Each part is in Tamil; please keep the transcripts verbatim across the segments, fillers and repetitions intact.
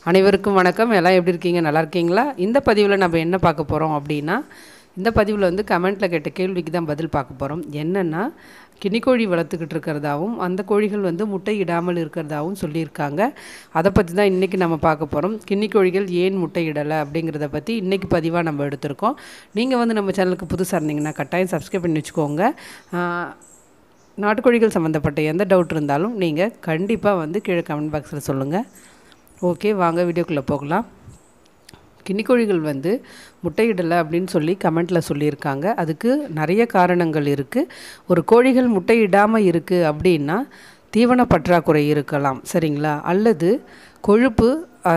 அனைவருக்கும் வணக்கம். எல்லாம் எப்படி இருக்கீங்க? நல்லா இருக்கீங்களா? இந்த பதிவில் நம்ம என்ன பார்க்க போகிறோம் அப்படின்னா, இந்த பதிவில் வந்து கமெண்ட்டில் கேட்ட கேள்விக்கு தான் பதில் பார்க்க போகிறோம். என்னென்னா, கினிக்கோழி வளர்த்துக்கிட்டு இருக்கிறதாவும் அந்த கோழிகள் வந்து முட்டை இடாமல் இருக்கிறதாவும் சொல்லியிருக்காங்க. அதை பற்றி தான் இன்றைக்கி நம்ம பார்க்க போகிறோம். கின்னிக்கோழிகள் ஏன் முட்டை இடலை அப்படிங்கிறத பற்றி இன்றைக்கி பதிவாக நம்ம எடுத்திருக்கோம். நீங்கள் வந்து நம்ம சேனலுக்கு புதுசாக இருந்தீங்கன்னா கட்டாயம் சப்ஸ்கிரைப் பண்ணி வச்சுக்கோங்க. நாட்டுக்கோழிகள் சம்மந்தப்பட்ட எந்த டவுட் இருந்தாலும் நீங்கள் கண்டிப்பாக வந்து கீழே கமெண்ட் பாக்ஸில் சொல்லுங்கள். ஓகே, வாங்க வீடியோக்குள்ளே போகலாம். கின்னிக்கோழிகள் வந்து முட்டையிடலை அப்படின்னு சொல்லி கமெண்ட்டில் சொல்லியிருக்காங்க. அதுக்கு நிறைய காரணங்கள் இருக்குது. ஒரு கோழிகள் முட்டையிடாமல் இருக்குது அப்படின்னா தீவன பற்றாக்குறை இருக்கலாம், சரிங்களா? அல்லது கொழுப்பு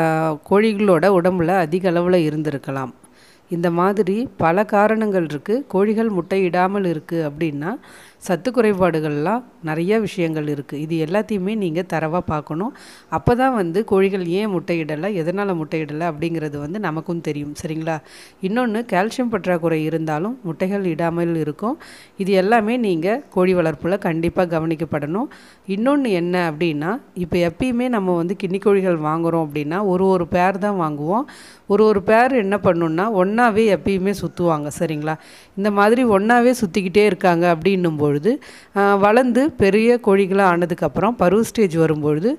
கோழிகளோட உடம்புல அதிக அளவில் இருந்திருக்கலாம். இந்த மாதிரி பல காரணங்கள் இருக்குது. கோழிகள் முட்டையிடாமல் இருக்குது அப்படின்னா சத்து குறைபாடுகள்லாம் நிறைய விஷயங்கள் இருக்குது. இது எல்லாத்தையுமே நீங்கள் தரவாக பார்க்கணும். அப்போ தான் வந்து கோழிகள் ஏன் முட்டையிடலை, எதனால் முட்டையிடலை அப்படிங்கிறது வந்து நமக்கும் தெரியும், சரிங்களா? இன்னொன்று, கால்சியம் பற்றாக்குறை இருந்தாலும் முட்டைகள் இடாமல் இருக்கும். இது எல்லாமே நீங்கள் கோழி வளர்ப்பில் கண்டிப்பாக கவனிக்கப்படணும். இன்னொன்று என்ன அப்படின்னா, இப்போ எப்பயுமே நம்ம வந்து கின்னிக்கோழிகள் வாங்குகிறோம் அப்படின்னா ஒரு ஒரு பேர் தான் வாங்குவோம். ஒரு ஒரு பேர் என்ன பண்ணணுன்னா ஒன்றாவே எப்பயுமே சுற்றுவாங்க, சரிங்களா? இந்த மாதிரி ஒன்றாவே சுற்றிக்கிட்டே இருக்காங்க அப்படின்னும் பொழுது வளர்ந்து பெரிய கோழிகளாக ஆனதுக்கப்புறம் பருவ ஸ்டேஜ் வரும்பொழுது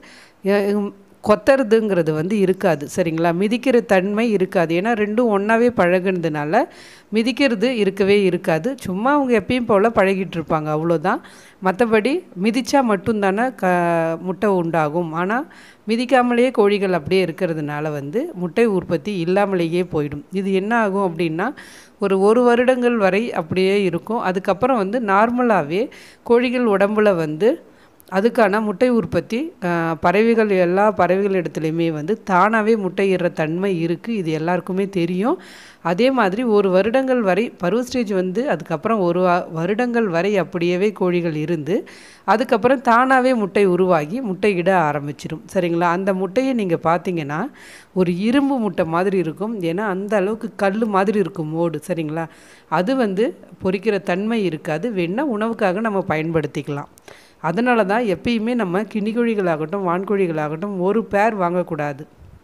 கொத்துறதுங்கிறது வந்து இருக்காது, சரிங்களா? மிதிக்கிற தன்மை இருக்காது. ஏன்னா ரெண்டும் ஒன்றாவே பழகுனதுனால மிதிக்கிறது இருக்கவே இருக்காது. சும்மா அவங்க எப்பயும் போல் பழகிட்டு இருப்பாங்க, அவ்வளோதான். மற்றபடி மிதித்தா மட்டும்தானே க முட்டை உண்டாகும். ஆனால் மிதிக்காமலேயே கோழிகள் அப்படியே இருக்கிறதுனால வந்து முட்டை உற்பத்தி இல்லாமலேயே போயிடும். இது என்ன ஆகும் அப்படின்னா ஒரு ஒரு வருடங்கள் வரை அப்படியே இருக்கும். அதுக்கப்புறம் வந்து நார்மலாகவே கோழிகள் உடம்புல வந்து அதுக்கான முட்டை உற்பத்தி பறவைகள் எல்லா பறவைகள் இடத்துலையுமே வந்து தானாகவே முட்டையிடுற தன்மை இருக்குது. இது எல்லாருக்குமே தெரியும். அதே மாதிரி ஒரு வருடங்கள் வரை பருவ ஸ்டேஜ் வந்து அதுக்கப்புறம் ஒரு வருடங்கள் வரை அப்படியே கோழிகள் இருந்து அதுக்கப்புறம் தானாகவே முட்டை உருவாகி முட்டை இட ஆரம்பிச்சிடும், சரிங்களா? அந்த முட்டையை நீங்கள் பார்த்தீங்கன்னா ஒரு இரும்பு முட்டை மாதிரி இருக்கும். ஏன்னா அந்த அளவுக்கு கல் மாதிரி இருக்கும் மோடு, சரிங்களா? அது வந்து பொரிக்கிற தன்மை இருக்காது. வேணால் உணவுக்காக நம்ம பயன்படுத்திக்கலாம். அதனால தான் எப்பயுமே நம்ம கின்னிக்கோழிகளாகட்டும் வான்கோழிகளாகட்டும் ஒரு பேர் வாங்கக்கூடாது.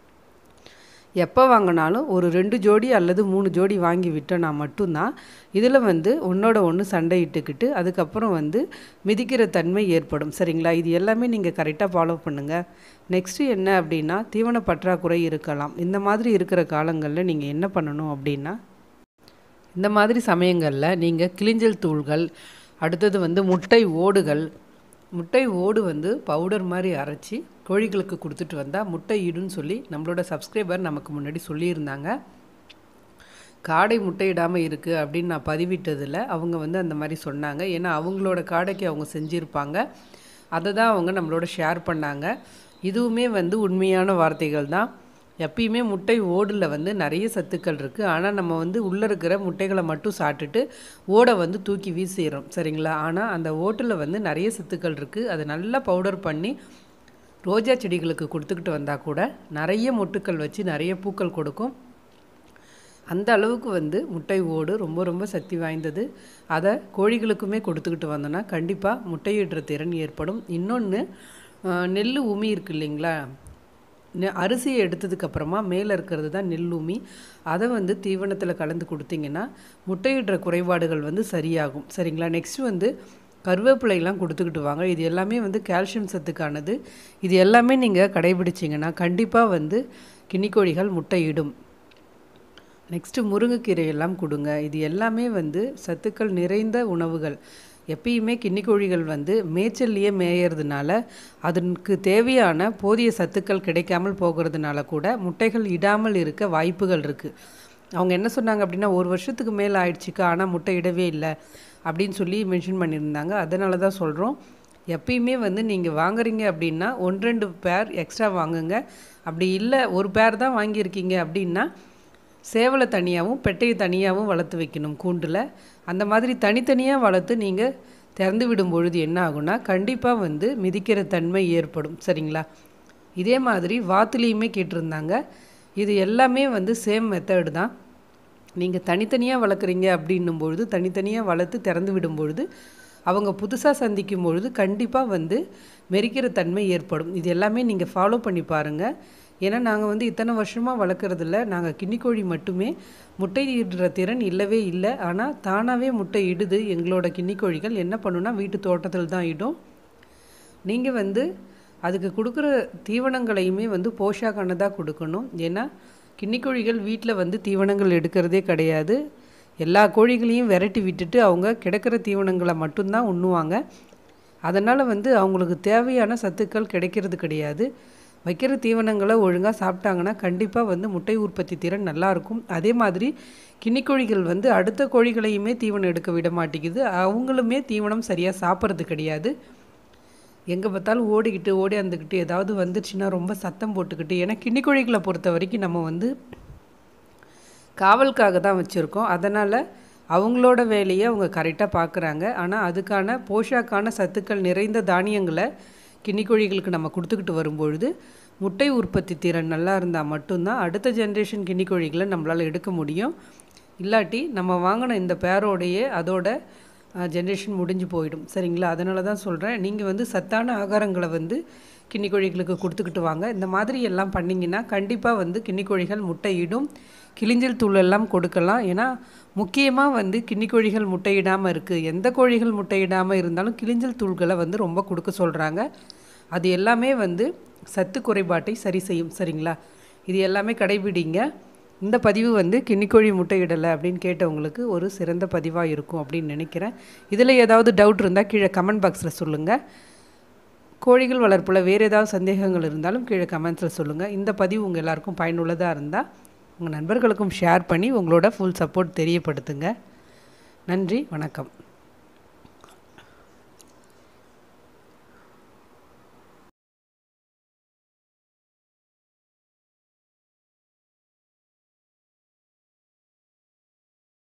எப்போ வாங்கினாலும் ஒரு ரெண்டு ஜோடி அல்லது மூணு ஜோடி வாங்கி விட்டோன்னா மட்டும்தான் இதில் வந்து ஒன்றோட ஒன்று சண்டையிட்டுக்கிட்டு அதுக்கப்புறம் வந்து மிதிக்கிற தன்மை ஏற்படும், சரிங்களா? இது எல்லாமே நீங்கள் கரெக்டாக ஃபாலோ பண்ணுங்கள். நெக்ஸ்ட்டு என்ன அப்படின்னா, தீவன பற்றாக்குறை இருக்கலாம். இந்த மாதிரி இருக்கிற காலங்களில் நீங்கள் என்ன பண்ணணும் அப்படின்னா, இந்த மாதிரி சமயங்களில் நீங்கள் கிளிஞ்சல் தூள்கள், அடுத்தது வந்து முட்டை ஓடுகள், முட்டை ஓடு வந்து பவுடர் மாதிரி அரைச்சி கோழிகளுக்கு கொடுத்துட்டு வந்தால் முட்டை இடுன்னு சொல்லி நம்மளோட சப்ஸ்கிரைபர் நமக்கு முன்னாடி சொல்லியிருந்தாங்க. காடை முட்டையிடாமல் இருக்குது அப்படின்னு நான் பதிவிட்டதில் அவங்க வந்து அந்த மாதிரி சொன்னாங்க. ஏன்னா அவங்களோட காடைக்கு அவங்க செஞ்சுருப்பாங்க. அதை தான் அவங்க நம்மளோட ஷேர் பண்ணாங்க. இதுவுமே வந்து உண்மையான வார்த்தைகள் தான். எப்பயுமே முட்டை ஓடில் வந்து நிறைய சத்துக்கள் இருக்குது. ஆனால் நம்ம வந்து உள்ளே இருக்கிற முட்டைகளை மட்டும் சாப்பிட்டுட்டு ஓடை வந்து தூக்கி வீசிடுறோம், சரிங்களா? ஆனால் அந்த ஓட்டில் வந்து நிறைய சத்துக்கள் இருக்குது. அதை நல்லா பவுடர் பண்ணி ரோஜா செடிகளுக்கு கொடுத்துக்கிட்டு வந்தால் கூட நிறைய மொட்டுக்கள் வச்சு நிறைய பூக்கள் கொடுக்கும். அந்த அளவுக்கு வந்து முட்டை ஓடு ரொம்ப ரொம்ப சக்தி வாய்ந்தது. அதை கோழிகளுக்குமே கொடுத்துக்கிட்டு வந்தோன்னா கண்டிப்பாக முட்டையிடுற திறன் ஏற்படும். இன்னொன்று, நெல் உமி இருக்குது இல்லைங்களா? அரிசியை எடுத்ததுக்கப்புறமா மேலே இருக்கிறது தான் நெல்லுமி. அதை வந்து தீவனத்தில் கலந்து கொடுத்தீங்கன்னா முட்டையிடுற குறைபாடுகள் வந்து சரியாகும், சரிங்களா? நெக்ஸ்ட் வந்து கருவேப்பிலையெல்லாம் கொடுத்துக்கிட்டு வாங்க. இது எல்லாமே வந்து கால்சியம் சத்துக்கானது. இது எல்லாமே நீங்கள் கடைபிடிச்சிங்கன்னா கண்டிப்பாக வந்து கின்னிக்கோழிகள் முட்டையிடும். நெக்ஸ்ட்டு முருங்கைக்கீரையெல்லாம் கொடுங்க. இது எல்லாமே வந்து சத்துக்கள் நிறைந்த உணவுகள். எப்பயுமே கின்னிக்கோழிகள் வந்து மேய்ச்சல்லையே மேயறதுனால அதற்கு தேவையான போதிய சத்துக்கள் கிடைக்காமல் போகிறதுனால கூட முட்டைகள் இடாமல் இருக்க வாய்ப்புகள் இருக்குது. அவங்க என்ன சொன்னாங்க அப்படின்னா, ஒரு வருஷத்துக்கு மேலே ஆயிடுச்சுக்கா ஆனால் முட்டை இடவே இல்லை அப்படின்னு சொல்லி மென்ஷன் பண்ணியிருந்தாங்க. அதனால தான் சொல்கிறோம், எப்பயுமே வந்து நீங்கள் வாங்குறீங்க அப்படின்னா ஒன்று ரெண்டு பேர் எக்ஸ்ட்ரா வாங்குங்க. அப்படி இல்லை ஒரு பேர் தான் வாங்கியிருக்கீங்க அப்படின்னா சேவலை தனியாகவும் பெட்டையை தனியாகவும் வளர்த்து வைக்கணும் கூண்டில். அந்த மாதிரி தனித்தனியாக வளர்த்து நீங்கள் திறந்து விடும் பொழுது என்ன ஆகும்னா கண்டிப்பாக வந்து மிதிக்கிற தன்மை ஏற்படும், சரிங்களா? இதே மாதிரி வாத்துலேயுமே கேட்டிருந்தாங்க. இது எல்லாமே வந்து சேம் மெத்தடு தான். நீங்கள் தனித்தனியாக வளர்க்குறீங்க அப்படின்னும் பொழுது தனித்தனியாக வளர்த்து திறந்து விடும் பொழுது அவங்க புதுசாக சந்திக்கும் பொழுது கண்டிப்பாக வந்து மெரிக்கிற தன்மை ஏற்படும். இது எல்லாமே நீங்கள் ஃபாலோ பண்ணி பாருங்கள். ஏன்னா நாங்கள் வந்து இத்தனை வருஷமாக வளர்க்குறதில்ல. நாங்கள் கின்னிக்கோழி மட்டுமே. முட்டை இடுற திறன் இல்லவே இல்லை. ஆனால் தானாகவே முட்டை இடுது எங்களோட கின்னிக்கோழிகள். என்ன பண்ணுன்னா வீட்டு தோட்டத்தில் தான் இடும். நீங்கள் வந்து அதுக்கு கொடுக்குற தீவனங்களையுமே வந்து போஷாக்கானதாக கொடுக்கணும். ஏன்னா கின்னிக்கோழிகள் வீட்டில் வந்து தீவனங்கள் எடுக்கிறதே கிடையாது. எல்லா கோழிகளையும் விரட்டி விட்டுட்டு அவங்க கிடைக்கிற தீவனங்களை மட்டும்தான் உண்ணுவாங்க. அதனால் வந்து அவங்களுக்கு தேவையான சத்துக்கள் கிடைக்கிறது கிடையாது. வைக்கிற தீவனங்களை ஒழுங்காக சாப்பிட்டாங்கன்னா கண்டிப்பாக வந்து முட்டை உற்பத்தி திறன் நல்லாயிருக்கும். அதே மாதிரி கின்னிக்கோழிகள் வந்து அடுத்த கோழிகளையுமே தீவனம் எடுக்க விட மாட்டேங்குது. அவங்களுமே தீவனம் சரியாக சாப்பிட்றது கிடையாது. எங்கே பார்த்தாலும் ஓடிக்கிட்டு ஓடியாந்துக்கிட்டு ஏதாவது வந்துடுச்சுன்னா ரொம்ப சத்தம் போட்டுக்கிட்டு. ஏன்னா கின்னிக்கோழிகளை பொறுத்த வரைக்கும் நம்ம வந்து காவலுக்காக தான் வச்சுருக்கோம். அதனால் அவங்களோட வேலையை அவங்க கரெக்டாக பார்க்குறாங்க. ஆனால் அதுக்கான போஷாக்கான சத்துக்கள் நிறைந்த தானியங்களை கின்னிக்கோழிகளுக்கு நம்ம கொடுத்துக்கிட்டு வரும்பொழுது முட்டை உற்பத்தி திறன் நல்லா இருந்தால் மட்டும்தான் அடுத்த ஜென்ரேஷன் கின்னிக்கோழிகளை நம்மளால் எடுக்க முடியும். இல்லாட்டி நம்ம வாங்கின இந்த பேரோடையே அதோட ஜென்ரேஷன் முடிஞ்சு போயிடும். சரிங்களா? அதனால தான் சொல்கிறேன், நீங்கள் வந்து சத்தான ஆகாரங்களை வந்து கின்னிக்கோழிகளுக்கு கொடுத்துக்கிட்டு வாங்க. இந்த மாதிரி எல்லாம் பண்ணிங்கன்னா கண்டிப்பாக வந்து கின்னிக்கோழிகள் முட்டையிடும். கிளிஞ்சல் தூள் எல்லாம் கொடுக்கலாம். ஏன்னா முக்கியமாக வந்து கின்னிக்கோழிகள் முட்டையிடாமல் இருக்குது. எந்த கோழிகள் முட்டையிடாமல் இருந்தாலும் கிளிஞ்சல் தூள்களை வந்து ரொம்ப கொடுக்க சொல்கிறாங்க. அது எல்லாமே வந்து சத்து குறைபாட்டை சரி செய்யும். சரிங்களா? இது எல்லாமே கடைபிடிங்க. இந்த பதிவு வந்து கின்னிக்கோழி முட்டையிடலை அப்படின்னு கேட்டவங்களுக்கு ஒரு சிறந்த பதிவாக இருக்கும் அப்படின்னு நினைக்கிறேன். இதில் ஏதாவது டவுட் இருந்தால் கீழே கமெண்ட் பாக்ஸில் சொல்லுங்கள். கோழிகள் வளர்ப்பில் வேறு ஏதாவது சந்தேகங்கள் இருந்தாலும் கீழே கமெண்ட்ஸில் சொல்லுங்கள். இந்த பதிவு உங்கள் எல்லாருக்கும் பயனுள்ளதாக இருந்தால் உங்கள் நண்பர்களுக்கும் ஷேர் பண்ணி உங்களோட ஃபுல் சப்போர்ட் தெரியப்படுத்துங்க. நன்றி, வணக்கம்.